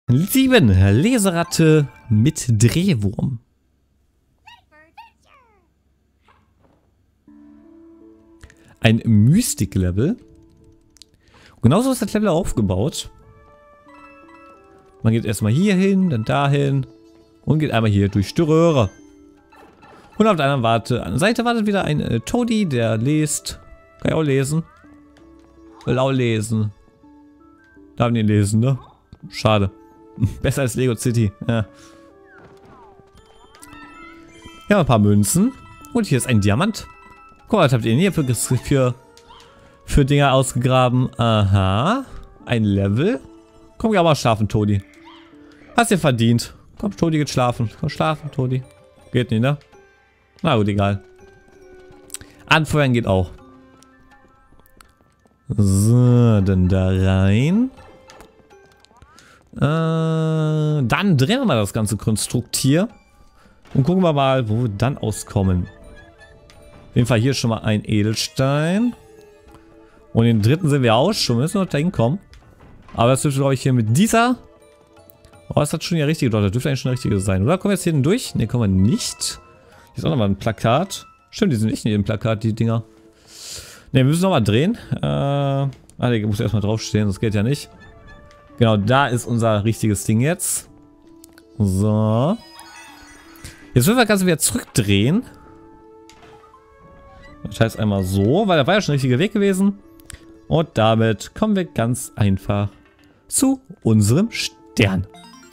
7 Leseratte mit Drehwurm. Ein Mystik-Level. Genauso ist das Level aufgebaut. Man geht erstmal hier hin, dann dahin und geht einmal hier durch die Röhre. Und auf der anderen Seite wartet wieder ein Toadie, der liest. Kann ich auch lesen? Will auch lesen. Darf nicht lesen, ne? Schade. Besser als Lego City. Ja. Hier haben wir ein paar Münzen. Und hier ist ein Diamant. Guck mal, was habt ihr denn hier für Dinger ausgegraben? Aha. Ein Level. Komm, ja mal schlafen, Toadie. Hast dir verdient. Komm, Toadie geht schlafen. Komm, schlafen, Toadie. Geht nicht, ne? Na gut, egal. Anfeuern geht auch. So, dann da rein. Dann drehen wir mal das ganze Konstrukt hier. Und gucken wir mal, wo wir dann auskommen. Auf jeden Fall hier schon mal ein Edelstein. Und den dritten sehen wir auch schon. Wir müssen noch da hinkommen. Aber das dürfte, glaube ich, hier mit dieser... Oh, ist das schon der richtige dort? Das dürfte eigentlich schon der richtige sein. Oder kommen wir jetzt hier durch? Ne, kommen wir nicht. Hier ist auch nochmal ein Plakat. Stimmt, die sind nicht in jedem Plakat, die Dinger. Ne, wir müssen nochmal drehen. Der muss erstmal draufstehen, das geht ja nicht. Genau, da ist unser richtiges Ding jetzt. So. Jetzt müssen wir das Ganze wieder zurückdrehen. Das heißt einmal so, weil da war ja schon der richtige Weg gewesen. Und damit kommen wir ganz einfach zu unserem Stern.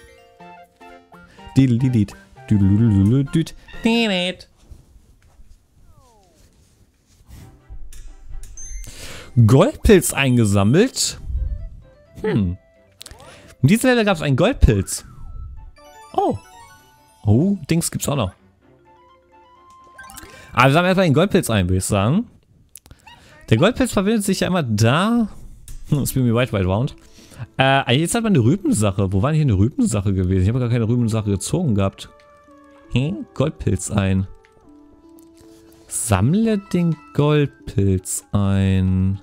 Goldpilz eingesammelt. In diesem Level gab es einen Goldpilz. Oh, Dings gibt's auch noch. Aber wir sammeln erstmal den Goldpilz ein, würde ich sagen. Der Goldpilz verbindet sich ja immer da. Spin me right round. Jetzt hat man eine Rübensache. Wo war denn hier eine Rübensache gewesen? Ich habe gar keine Rübensache gezogen gehabt. Goldpilz ein. Sammle den Goldpilz ein.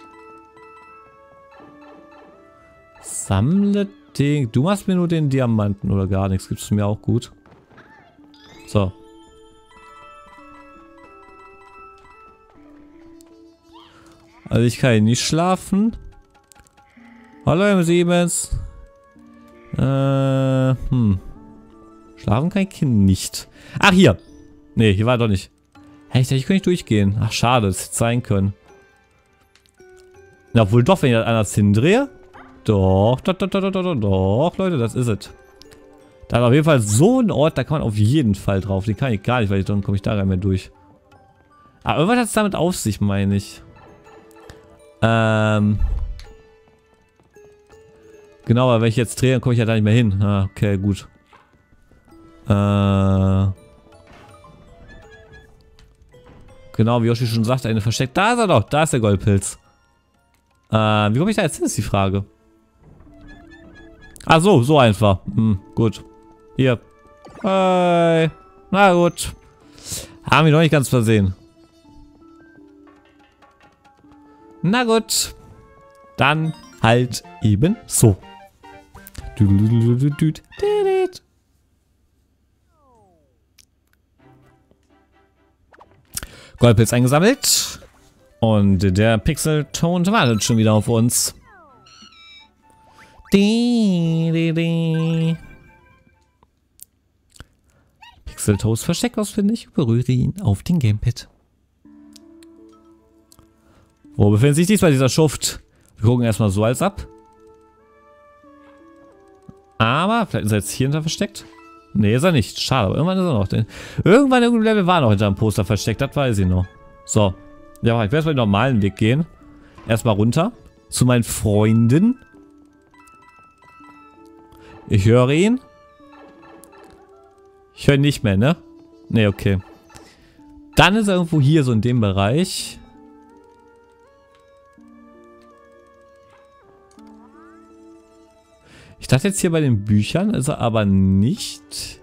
Sammle den... Du machst mir nur den Diamanten oder gar nichts. Gibst du mir auch gut. So. Also ich kann hier nicht schlafen. Hallo M7. Schlafen kann ich nicht. Ach, hier. Nee, hier war doch nicht. Hey, ich dachte, ich könnte nicht durchgehen. Ach, schade, das hätte sein können. Na, obwohl doch, wenn ich das anders hindrehe. Doch, Leute, das ist es. Da ist auf jeden Fall so ein Ort, da kann man auf jeden Fall drauf. Den kann ich gar nicht, weil dann komme ich da rein mehr durch. Aber irgendwas hat es damit auf sich, meine ich. Genau, aber wenn ich jetzt drehe, dann komme ich ja da nicht mehr hin. Ah, okay, gut. Genau, wie Yoshi schon sagte, eine versteckt. Da ist er doch, da ist der Goldpilz. Wie komme ich da jetzt hin, ist die Frage. Ach so, so einfach. Gut. Hier. Hi. Na gut. Haben wir noch nicht ganz versehen. Na gut. Dann halt eben so. Goldpilz eingesammelt. Und der Pixelton wartet schon wieder auf uns. Pixeltoast versteckt ausfindig. Berühre ihn auf den Gamepad. Wo befindet sich diesmal dieser Schuft? Wir gucken erstmal so als ab. Aber vielleicht ist er jetzt hier hinter versteckt. Ne, ist er nicht. Schade, aber irgendwann ist er noch. Irgendwann in irgendeinem Level war er noch hinter einem Poster versteckt. Das weiß ich noch. So. Ja, ich werde erstmal den normalen Weg gehen. Erstmal runter. Zu meinen Freunden. Ich höre ihn. Ich höre ihn nicht mehr, ne? Ne, okay. Dann ist er irgendwo hier, so in dem Bereich. Ich dachte jetzt hier bei den Büchern ist er aber nicht.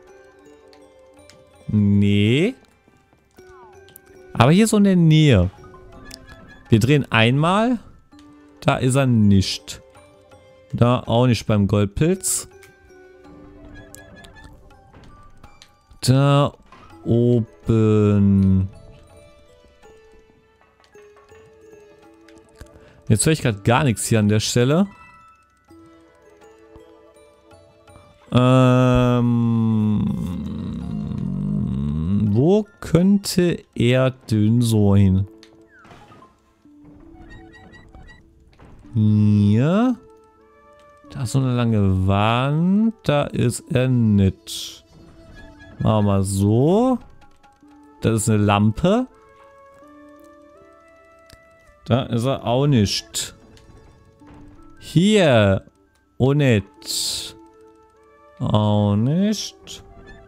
Nee. Aber hier so in der Nähe. Wir drehen einmal. Da ist er nicht. Da auch nicht beim Goldpilz. Da oben. Jetzt höre ich gerade gar nichts hier an der Stelle. Wo könnte er denn sein? Hier. Da ist so eine lange Wand. Da ist er nicht. Machen wir mal so. Das ist eine Lampe. Da ist er auch nicht. Hier. Auch nicht. Auch nicht.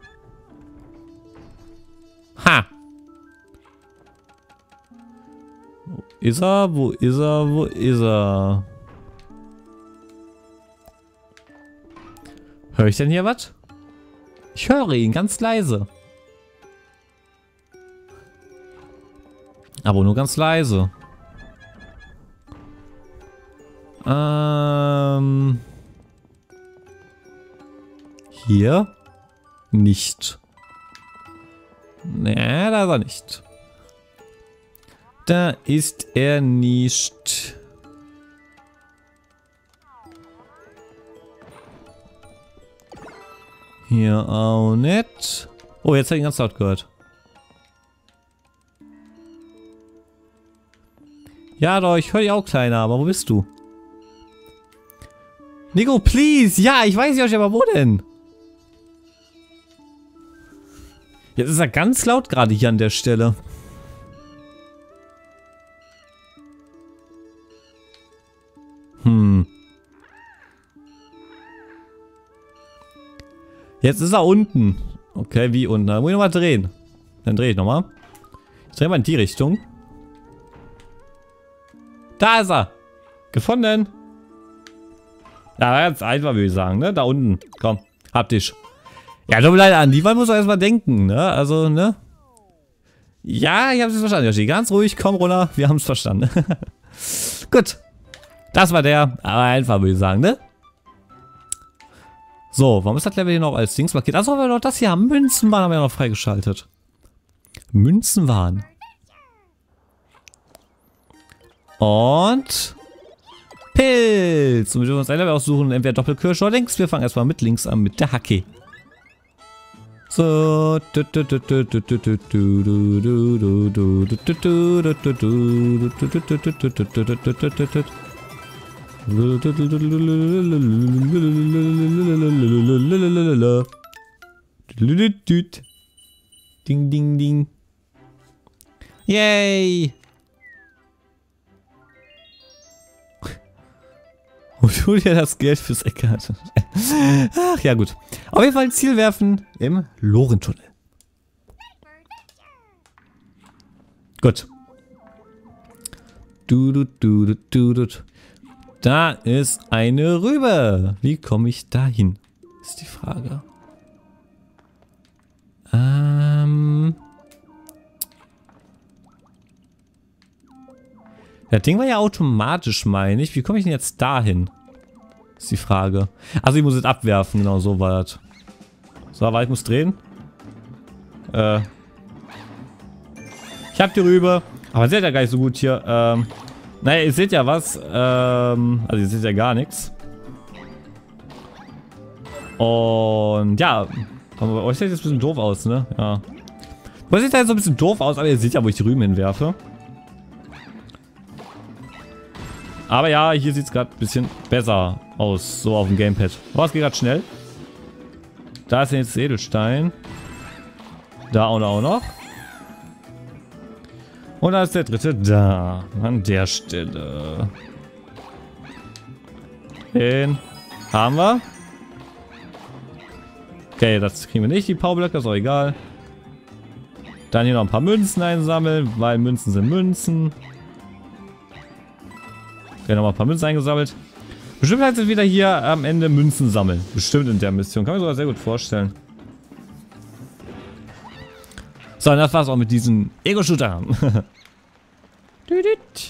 Ha! Wo ist er? Wo ist er? Wo ist er? Höre ich denn hier was? Ich höre ihn ganz leise. Aber nur ganz leise. Hier? Nicht. Nee, da ist er nicht. Da ist er nicht. Hier auch nicht. Oh, jetzt habe ich ihn ganz laut gehört. Ja, doch, ich höre dich auch, Kleiner, aber wo bist du? Nico, please! Ja, ich weiß nicht, aber wo denn? Jetzt ist er ganz laut gerade hier an der Stelle. Jetzt ist er unten. Okay, wie unten? Da muss ich nochmal drehen. Dann drehe ich nochmal. Ich drehe mal in die Richtung. Da ist er. Gefunden. Ja, ganz einfach, würde ich sagen, ne? Da unten. Komm, hab dich. Ja, tut mir leid, an die Wahl muss man erstmal denken, ne? Also, ne? Ja, ich hab's verstanden, Yoshi. Ganz ruhig, komm runter. Wir haben's verstanden. Gut. Das war der. Aber einfach, würde ich sagen, ne? So, warum ist das Level hier noch als Dings markiert? Achso, weil wir noch das hier haben. Münzenwahn haben wir ja noch freigeschaltet. Münzenwahn. Und Pilz. Und wir dürfen uns ein Level aussuchen. Entweder Doppelkirsche oder links. Wir fangen erstmal mit links an, mit der Hacke. So. Ding, ding, ding. Yay! Und du dir das Geld fürs Eckart. Ach ja, gut. Auf jeden Fall Ziel werfen im Lorentunnel. Gut. Da ist eine Rübe. Wie komme ich da hin? Ist die Frage. Das Ding war ja automatisch, meine ich. Wie komme ich denn jetzt dahin? Ist die Frage. Also ich muss es abwerfen, genau so war das. So, aber ich muss drehen. Ich hab die Rübe. Aber seht ja gar nicht so gut hier. Naja, ihr seht ja was. Also ihr seht ja gar nichts. Und ja. Aber bei euch sieht das ein bisschen doof aus, ne? Ja. Bei euch sieht das so ein bisschen doof aus, aber ihr seht ja, wo ich die Rüben hinwerfe. Aber ja, hier sieht es gerade ein bisschen besser aus, so auf dem Gamepad. Oh, es geht gerade schnell. Da ist jetzt Edelstein. Da auch noch. Und da ist der dritte da. An der Stelle. Den haben wir. Okay, das kriegen wir nicht, die Powerblöcke, ist auch egal. Dann hier noch ein paar Münzen einsammeln, weil Münzen sind Münzen. Okay, nochmal ein paar Münzen eingesammelt. Bestimmt halt wieder hier am Ende Münzen sammeln. Bestimmt in der Mission. Kann man sich sogar sehr gut vorstellen. So, und das war's auch mit diesen Ego-Shooter. Guck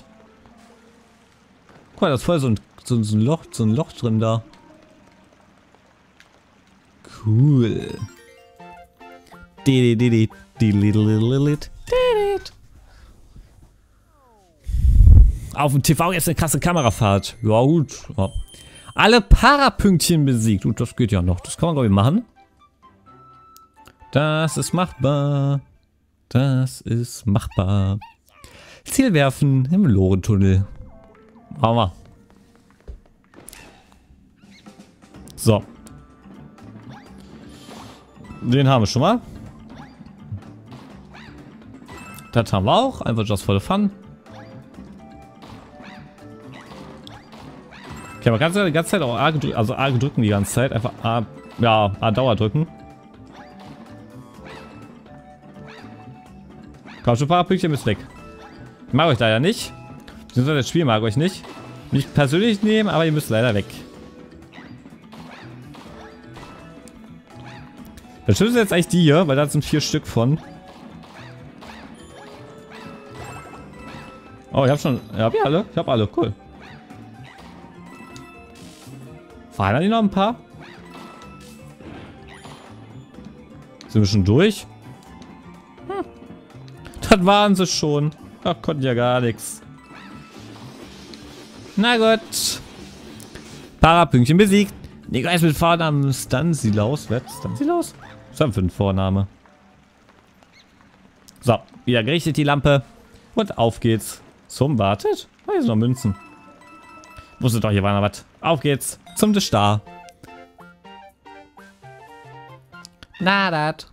mal, da ist voll so ein Loch drin da. Cool. Auf dem TV jetzt eine krasse Kamerafahrt. Ja gut. Ja. Alle Parapünktchen besiegt. Gut, das geht ja noch. Das kann man, glaube ich, machen. Das ist machbar. Das ist machbar. Ziel werfen im Lorentunnel. Machen wir. So. Den haben wir schon mal. Das haben wir auch. Einfach just for the fun. Okay, man kann die ganze Zeit auch A drücken, also A drücken die ganze Zeit. Einfach A, ja, A Dauer drücken. Komm schon, Parapünktchen ist weg. Ich mag euch leider nicht. Beziehungsweise das Spiel mag euch nicht. Nicht persönlich nehmen, aber ihr müsst leider weg. Das Schlimmste ist jetzt eigentlich die hier, weil da sind 4 Stück von. Oh, ich hab schon. Hab ich alle? Ich hab alle, cool. Fahren die noch ein paar? Sind wir schon durch? Hm. Das waren sie schon. Ach, konnten ja gar nichts. Na gut. Parapünktchen besiegt. Nikolai ist mit Vornamen Stanislaus. Wer ist Stanislaus? Was haben wir für einen Vorname? So, wieder gerichtet die Lampe. Und auf geht's. Zum Wartet. Ah, hier sind noch Münzen. Wusste doch, hier war noch was. Auf geht's. Zum Star. Na, dat.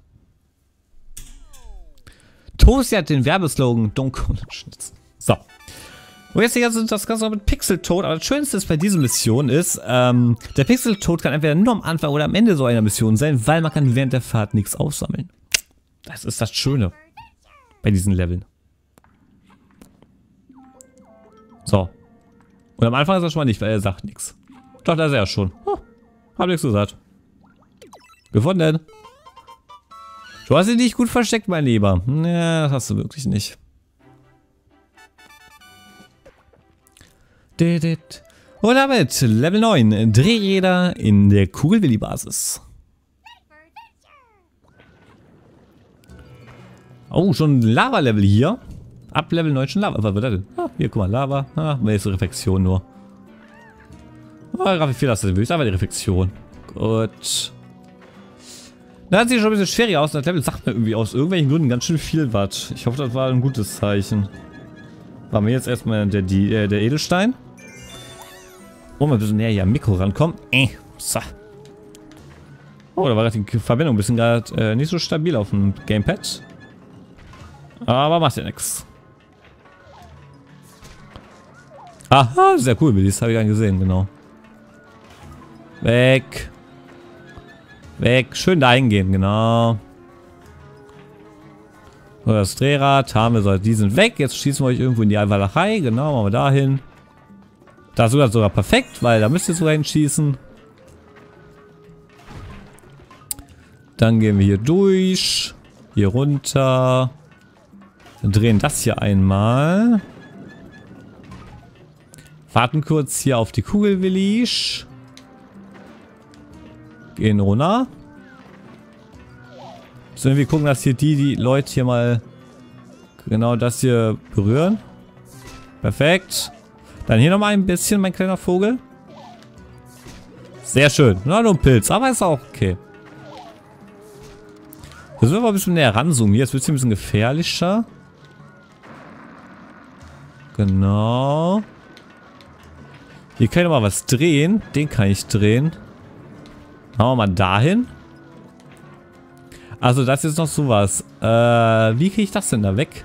Toast hat den Werbeslogan Dunkelschnitz. So. Und jetzt hier sind das Ganze noch mit Pixeltod. Aber das Schönste ist bei dieser Mission ist, der Pixeltod kann entweder nur am Anfang oder am Ende so einer Mission sein, weil man kann während der Fahrt nichts aufsammeln. Das ist das Schöne bei diesen Leveln. So. Und am Anfang ist er schon mal nicht, weil er sagt nichts. Doch, da ist er ja schon. Oh, hab nichts gesagt. Gefunden. Du hast ihn nicht gut versteckt, mein Lieber. Ja, das hast du wirklich nicht. Und damit Level 9. Drehräder in der Kugelwilli-Basis. Oh, schon ein Lava-Level hier. Ab Level 9 schon Lava. Was wird das denn? Ah, hier, guck mal, Lava. Ah, nächste Reflexion nur. Ah, Grafik 4, das ist aber die Reflexion. Gut. Da sieht schon ein bisschen schwieriger aus. Das Level sagt mir irgendwie aus irgendwelchen Gründen ganz schön viel was. Ich hoffe, das war ein gutes Zeichen. War mir jetzt erstmal der Edelstein. Wollen wir ein bisschen näher hier am Mikro rankommen. So. Oh, da war die Verbindung ein bisschen gerade nicht so stabil auf dem Gamepad. Aber macht ja nichts. Aha, sehr cool, das habe ich gar nicht gesehen, genau. Weg. Weg. Schön dahin gehen, genau. So, das Drehrad haben wir so. Die sind weg. Jetzt schießen wir euch irgendwo in die Walachei. Genau, machen wir dahin. Da ist sogar perfekt, weil da müsst ihr sogar hinschießen. Dann gehen wir hier durch. Hier runter. Wir drehen das hier einmal. Warten kurz hier auf die Kugelwillis. Gehen runter. So, wir gucken, dass hier die Leute hier mal genau das hier berühren. Perfekt. Dann hier nochmal ein bisschen, mein kleiner Vogel. Sehr schön. Na, nur ein Pilz, aber ist auch okay. Jetzt müssen wir ein bisschen näher ranzoomen. Hier, jetzt wird es ein bisschen gefährlicher. Genau. Hier kann ich noch mal was drehen. Den kann ich drehen. Machen wir mal dahin. Also das ist noch sowas. Wie kriege ich das denn da weg?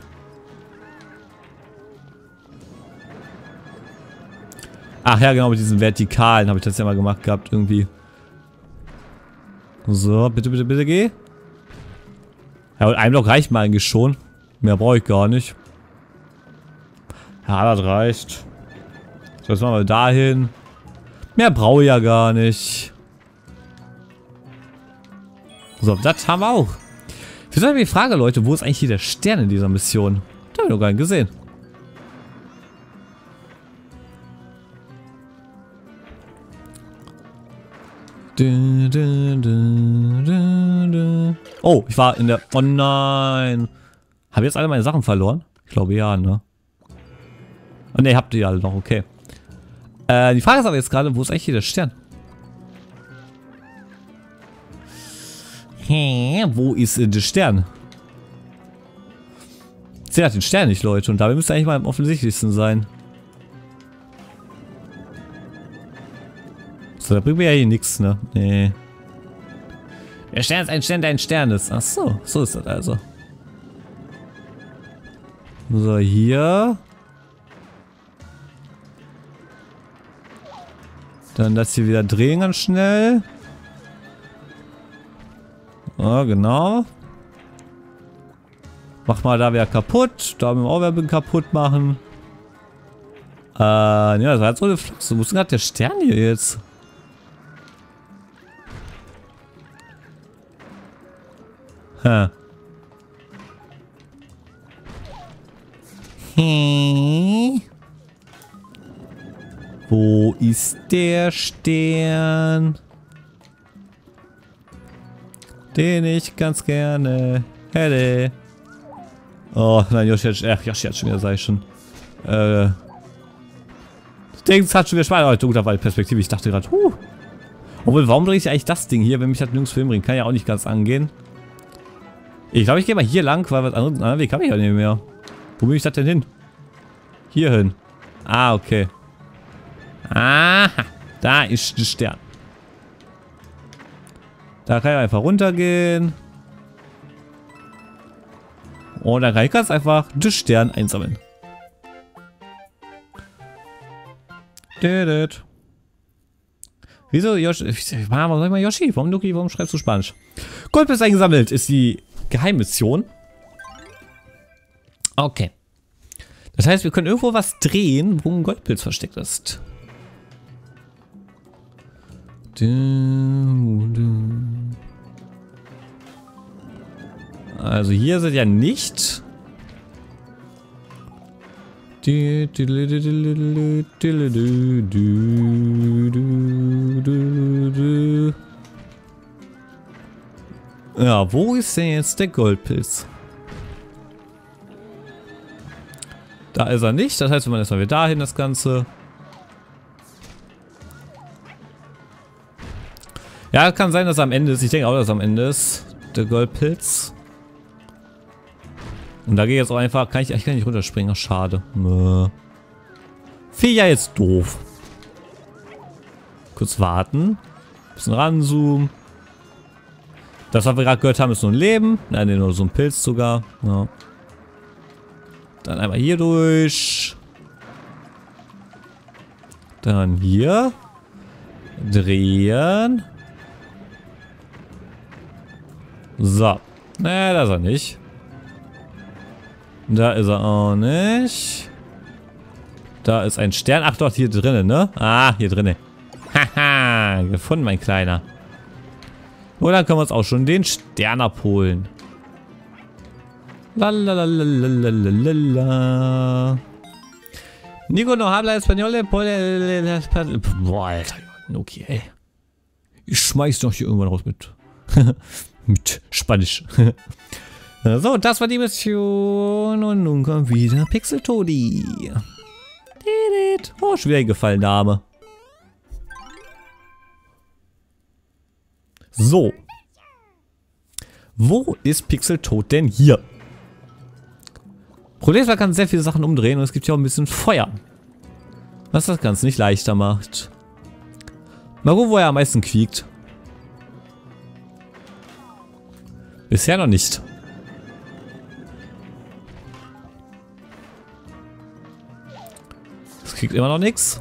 Ach ja, genau, mit diesen Vertikalen habe ich das ja mal gemacht gehabt irgendwie. So, bitte, bitte, bitte geh. Ja, und ein Block reicht mir eigentlich schon. Mehr brauche ich gar nicht. Ja, das reicht. So, jetzt machen wir dahin. Mehr brauche ich ja gar nicht. So, das haben wir auch. Jetzt habe ich die Frage, Leute, wo ist eigentlich hier der Stern in dieser Mission? Da habe ich noch gar nicht gesehen. Oh, ich war in der... Oh nein. Habe ich jetzt alle meine Sachen verloren? Ich glaube ja, ne? Oh ne, habt ihr alle noch, okay. Die Frage ist aber jetzt gerade, wo ist eigentlich hier der Stern? Wo ist der Stern? Ich sehe halt den Stern nicht, Leute. Und dabei müsste eigentlich mal am offensichtlichsten sein. So, da bringt mir ja hier nichts, ne? Nee. Der Stern ist ein Stern, der ein Stern ist. Ach so, so ist das also. So, hier. Dann das hier wieder drehen ganz schnell. Ja, genau. Mach mal da wieder kaputt. Da müssen wir auch wieder kaputt machen. Ja, das war jetzt so eine Flachse. Wo ist denn gerade der Stern hier jetzt? Wo ist der Stern? Den ich ganz gerne hätte. Oh nein, Yoshi hat schon wieder, sag ich schon. Das Ding hat schon wieder Spaß. Oh, da war die Perspektive. Ich dachte gerade, Obwohl, warum drehe ich eigentlich das Ding hier, wenn mich das nirgends hinbringt? Kann ja auch nicht ganz angehen. Ich glaube, ich gehe mal hier lang, weil was anderes, anderen Weg habe ich ja nicht mehr. Wo bin ich das denn hin? Hier hin. Ah, okay. Aha, da ist der Stern. Da kann ich einfach runtergehen. Und dann kann ich ganz einfach den Stern einsammeln. Wieso Yoshi? Warum sag ich mal Yoshi? Warum Nuki? Warum schreibst du Spanisch? Goldpilz eingesammelt ist die Geheimmission. Okay. Das heißt, wir können irgendwo was drehen, wo ein Goldpilz versteckt ist. Also hier sind ja nicht. Ja, wo ist denn jetzt der Goldpilz? Da ist er nicht. Das heißt, wir machen erstmal wieder dahin das Ganze. Ja, kann sein, dass er am Ende ist. Ich denke auch, dass er am Ende ist. Der Goldpilz. Und da gehe ich jetzt auch einfach. Ich kann nicht runterspringen. Ach, schade. Finde ja jetzt doof. Kurz warten. Bisschen ranzoomen. Das, was wir gerade gehört haben, ist nur ein Leben. Nein, nur so ein Pilz sogar. Ja. Dann einmal hier durch. Dann hier. Drehen. So. Ne, da ist er nicht. Da ist er auch nicht. Da ist ein Stern. Ach doch, hier drinnen, ne? Ah, hier drinnen. Haha, gefunden, mein Kleiner. Und dann können wir uns auch schon den Stern abholen. Lalalalalalala. Nico no habla español. Boah, Alter. Okay, ey. Ich schmeiß doch hier irgendwann raus mit. mit Spanisch. So, das war die Mission. Und nun kommt wieder Pixel Todi. Oh, schon wieder gefallen, Dame. So. Wo ist Pixel Tod denn hier? Problem ist, man kann sehr viele Sachen umdrehen und es gibt ja auch ein bisschen Feuer. Was das Ganze nicht leichter macht. Mal gucken, wo er am meisten quiekt. Bisher noch nicht. Das kriegt immer noch nichts.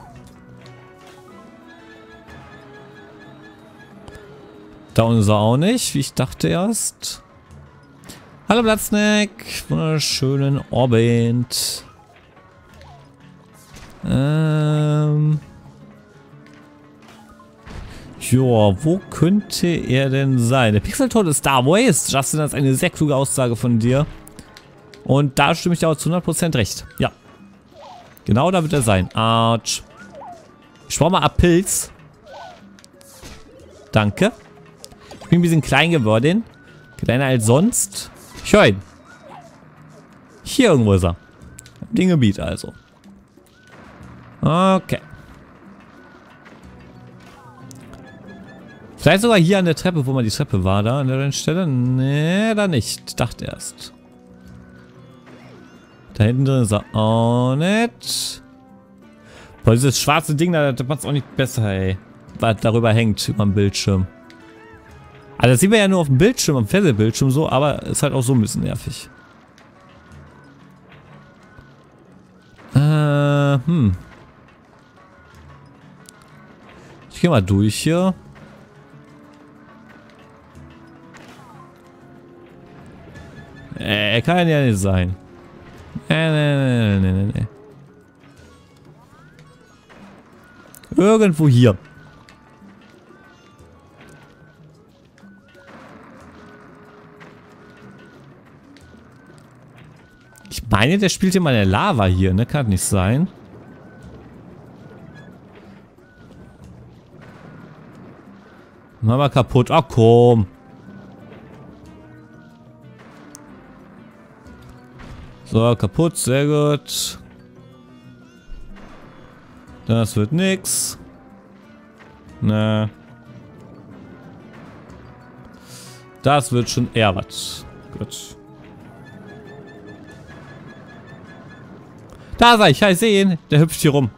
Da unten ist er auch nicht, wie ich dachte erst. Hallo Blattsnack, wunderschönen Abend. Joa, wo könnte er denn sein? Der Pixeltod ist da, wo er ist. Justin, das ist eine sehr kluge Aussage von dir. Und da stimme ich dir auch zu 100% recht. Ja. Genau da wird er sein. Autsch. Ich brauche mal ab Pilz. Danke. Ich bin ein bisschen klein geworden. Kleiner als sonst. Ich höre ihn. Hier irgendwo ist er. Im Gebiet also. Okay. Vielleicht sogar hier an der Treppe, wo man die Treppe war, da an der Stelle. Nee, da nicht. Ich dachte erst. Da hinten drin ist er auch nicht. Boah, dieses schwarze Ding da, das macht es auch nicht besser, ey. Was darüber hängt, über dem Bildschirm. Also das sieht man ja nur auf dem Bildschirm, am Fernsehbildschirm so, aber ist halt auch so ein bisschen nervig. Ich gehe mal durch hier. Kann ja nicht sein. Nee. Irgendwo hier. Ich meine, der spielt hier mal in der Lava hier, ne? Kann nicht sein. Mach mal kaputt. Ach komm. So, kaputt. Sehr gut. Das wird nix. Ne. Das wird schon eher was. Gut. Da sei ich, ich sehe ihn. Der hüpft hier rum.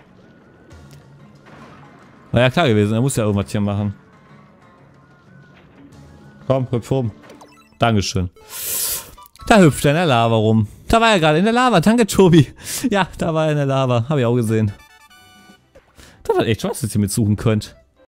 War ja klar gewesen, er muss ja irgendwas hier machen. Komm, hüpf rum. Dankeschön. Da hüpft er in der Lava rum. Da war er gerade in der Lava. Danke, Tobi. Ja, da war er in der Lava. Habe ich auch gesehen. Da war echt was, was ihr mit suchen könnt.